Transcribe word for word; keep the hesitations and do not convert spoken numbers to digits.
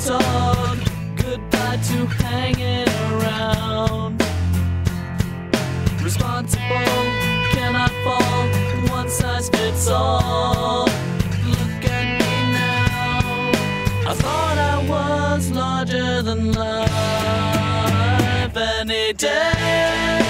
talk, goodbye to hanging around. Responsible, cannot fall, one size fits all. Look at me now, I thought I was larger than life. Any day